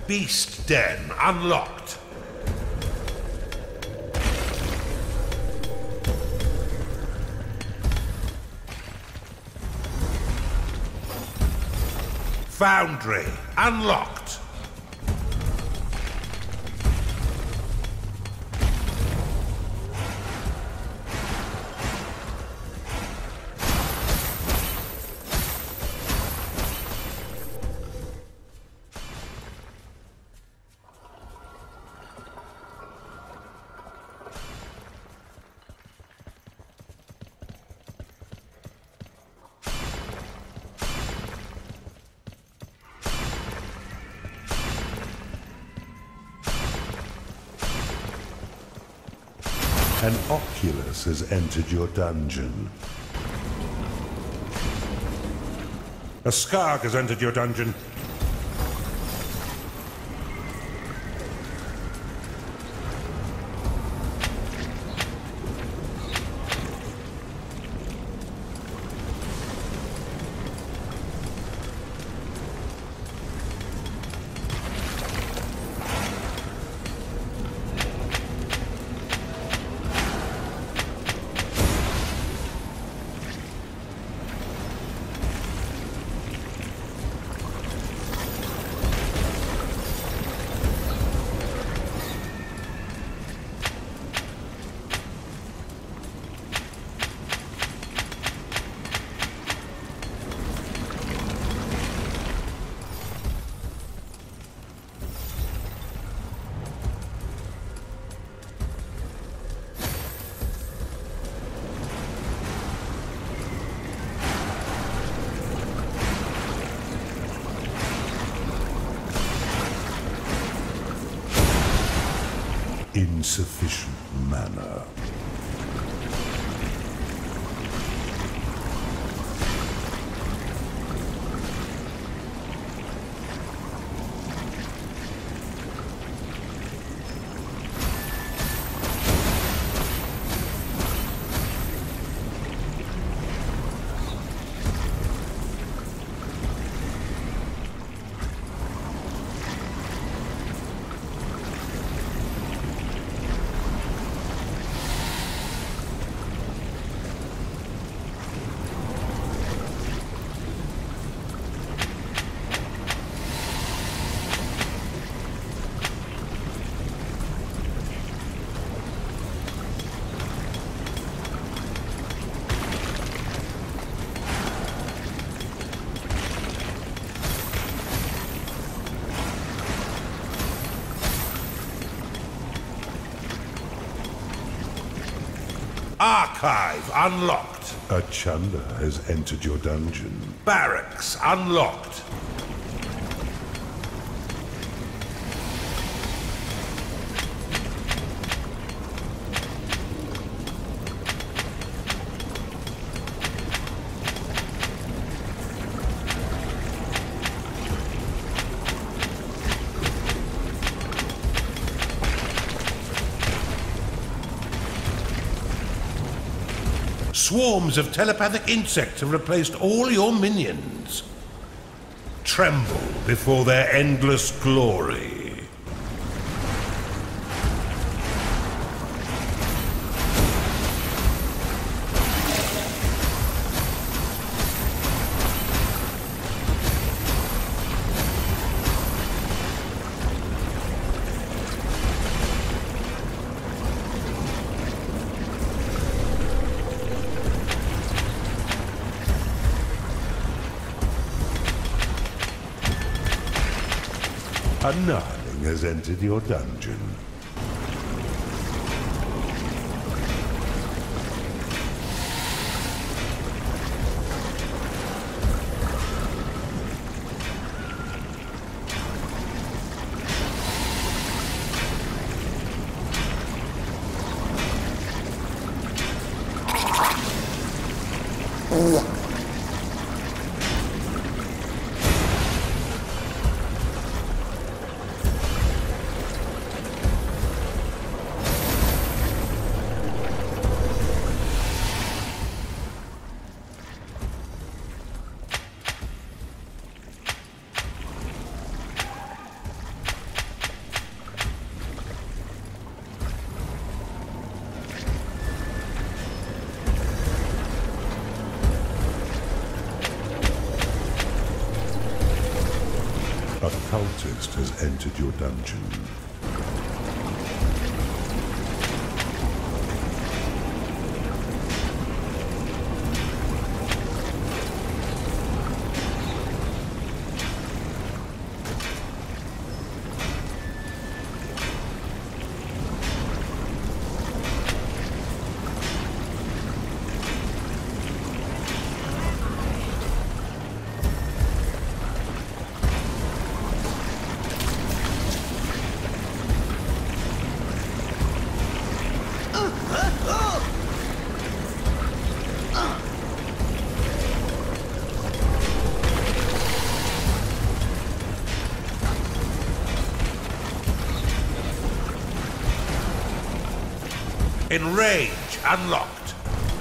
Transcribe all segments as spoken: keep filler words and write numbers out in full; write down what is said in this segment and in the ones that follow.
Beast Den unlocked. Foundry unlocked. An Oculus has entered your dungeon. A Skark has entered your dungeon. Insufficient mana. Archive unlocked. A Chunda has entered your dungeon. Barracks unlocked. Swarms of telepathic insects have replaced all your minions. Tremble before their endless glory. A Nihling has entered your dungeon. A cultist has entered your dungeon. Enrage unlocked.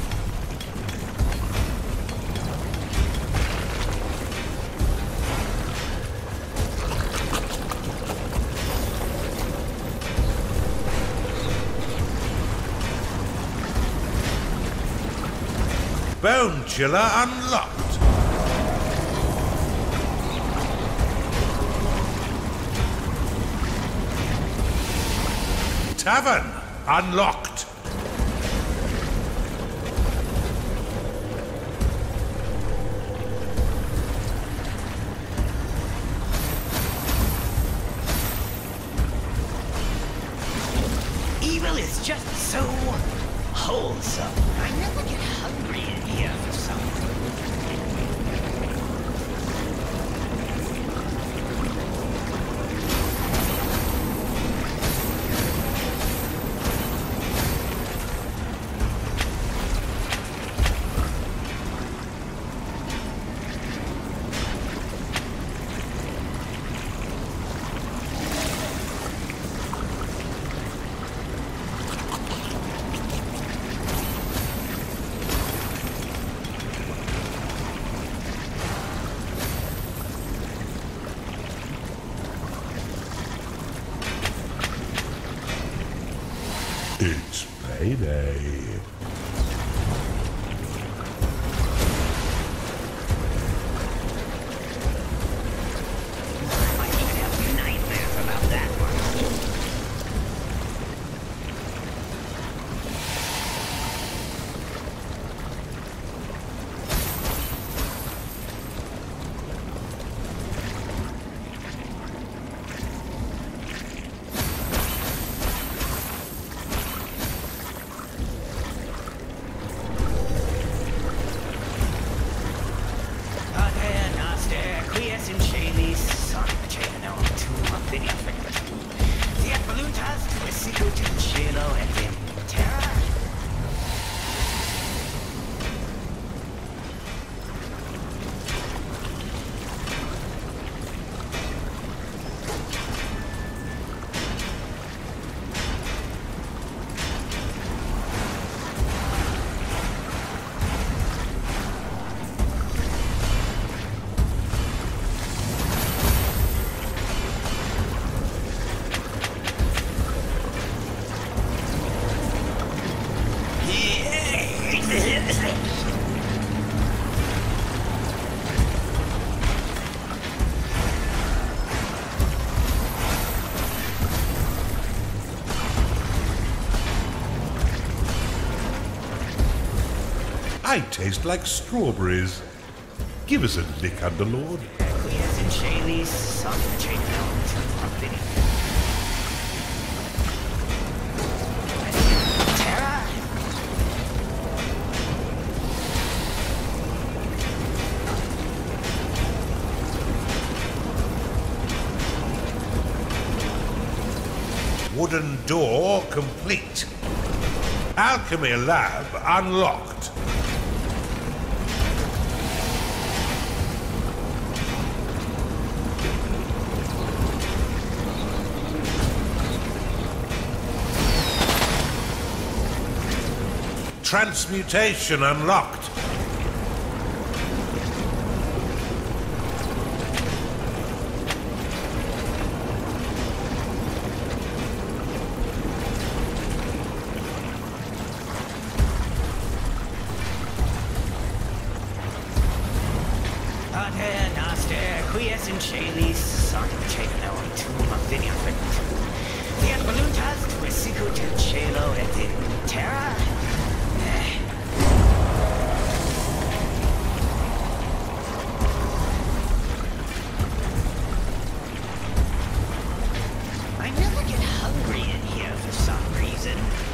Bone Chiller unlocked. Tavern unlocked. Evil is just so wholesome. I never get hungry in here for something. It's payday. I might even have nightmares about that one. I taste like strawberries. Give us a lick, Underlord. Acquiesce in Shaylee's son chain element of Vinny. Terra? Wooden door complete. Alchemy lab unlocked. Transmutation unlocked. Pater, Noster, quiescent Chalis, Sanctano, Tum, Vinifant. Fiat voluntas, Twisicut, Chelo, et in terra. I never get hungry in here for some reason.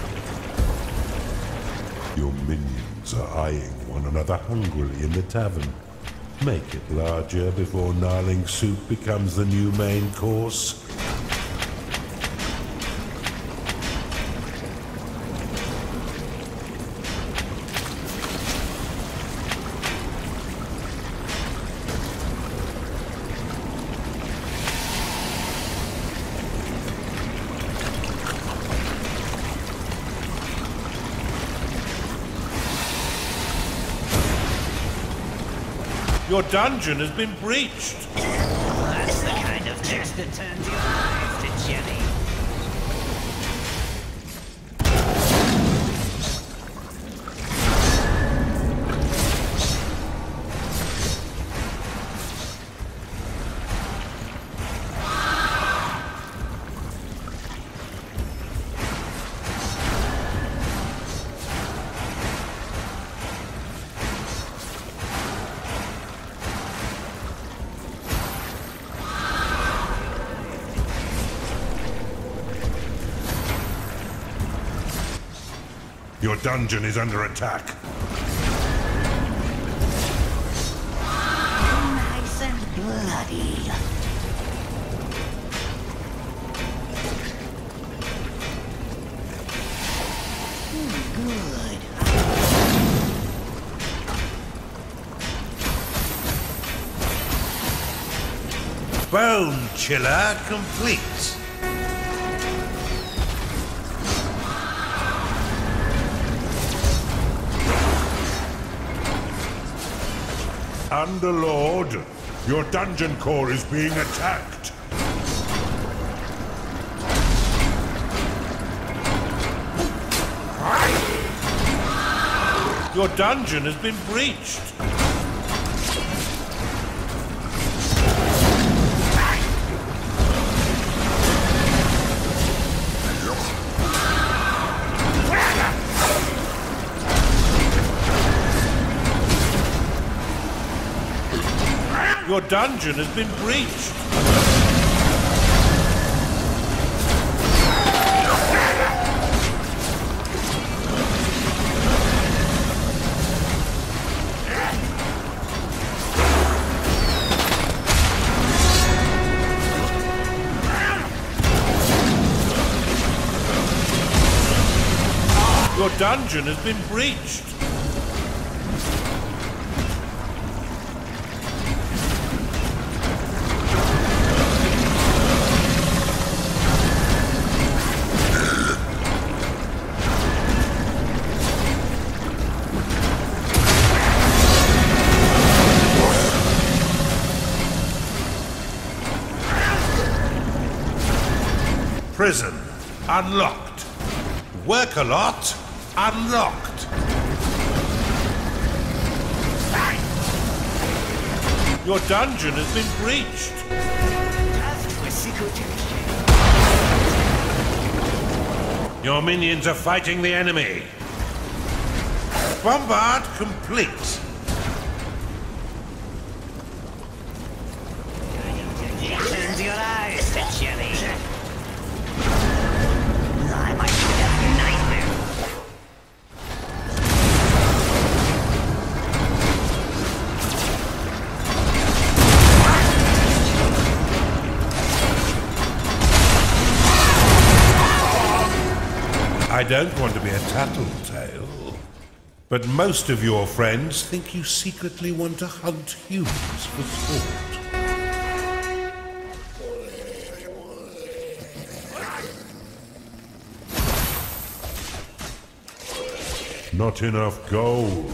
Your minions are eyeing one another hungrily in the tavern. Make it larger before gnarling soup becomes the new main course. Your dungeon has been breached. That's the kind of text that turns your eyes to jelly. Your dungeon is under attack. Nice and bloody. Good. Bone chiller complete. Underlord, your dungeon core is being attacked. Your dungeon has been breached. Your dungeon has been breached. Your dungeon has been breached. Prison unlocked. Work a lot unlocked. Your dungeon has been breached. Your minions are fighting the enemy. Bombard complete. Turns your eyes to jelly. I might have a nightmare. I don't want to be a tattletale, but most of your friends think you secretly want to hunt humans for sport. Not enough gold.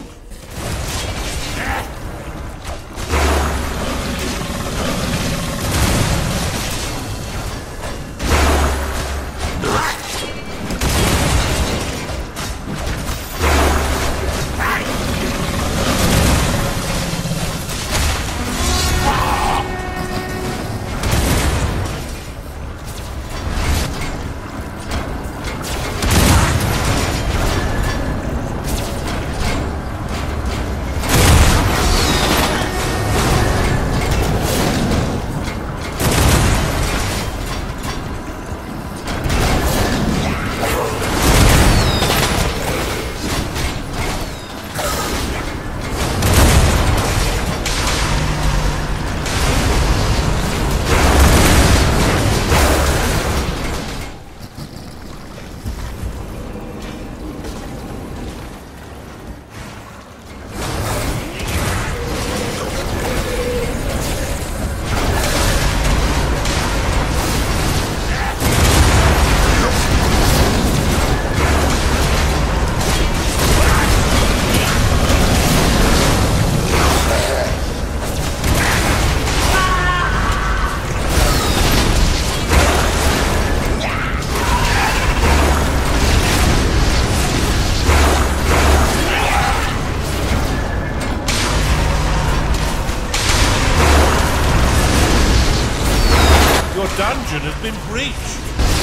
dungeon has been breached.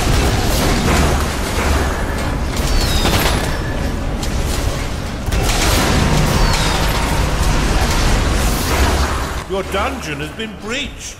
Your dungeon has been breached.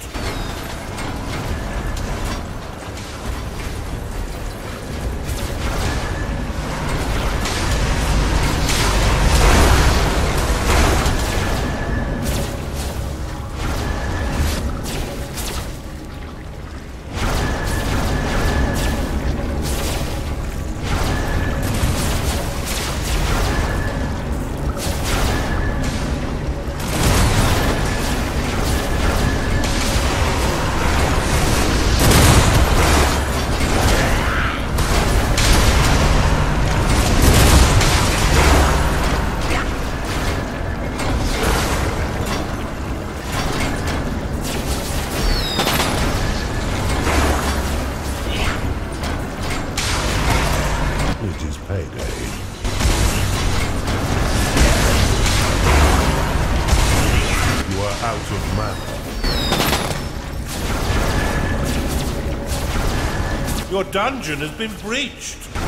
Your dungeon has been breached.